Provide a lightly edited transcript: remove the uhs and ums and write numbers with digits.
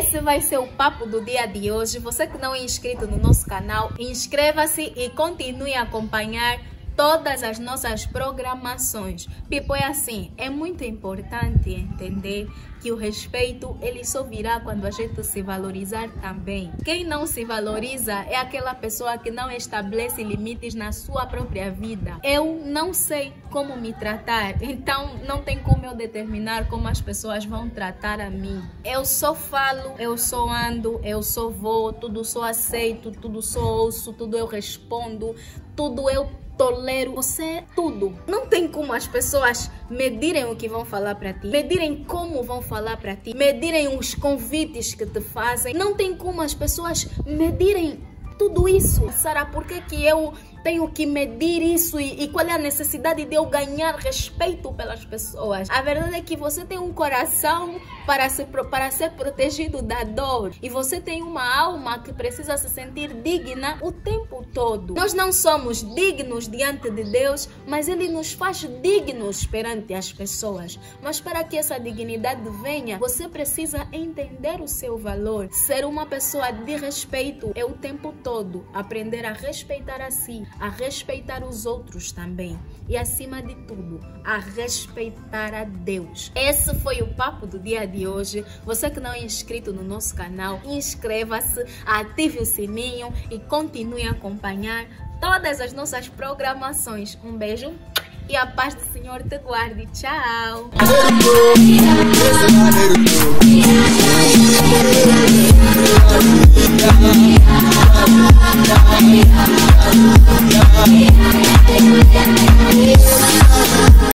Esse vai ser o papo do dia de hoje. Você que não é inscrito no nosso canal, inscreva-se e continue a acompanhar todas as nossas programações. People, é assim, é muito importante entender que o respeito ele só virá quando a gente se valorizar também. Quem não se valoriza é aquela pessoa que não estabelece limites na sua própria vida. Eu não sei como me tratar, então não tem como eu determinar como as pessoas vão tratar a mim. Eu só falo, eu só ando, eu só vou, tudo só aceito, tudo só ouço, tudo eu respondo, tudo eu tolero, você é tudo. Não tem como as pessoas medirem o que vão falar para ti, medirem como vão falar para ti, medirem os convites que te fazem. Não tem como as pessoas medirem tudo isso. Sara, por que eu tenho que medir isso e qual é a necessidade de eu ganhar respeito pelas pessoas? A verdade é que você tem um coração para ser protegido da dor e você tem uma alma que precisa se sentir digna o tempo todo. Nós não somos dignos diante de Deus, mas Ele nos faz dignos perante as pessoas. Mas para que essa dignidade venha, você precisa entender o seu valor. Ser uma pessoa de respeito é o tempo todo aprender a respeitar a si, a respeitar os outros também e, acima de tudo, a respeitar a Deus. Esse foi o papo do dia de hoje. Você que não é inscrito no nosso canal, inscreva-se, ative o sininho e continue a acompanhar todas as nossas programações. Um beijo e a paz do Senhor te guarde. Tchau!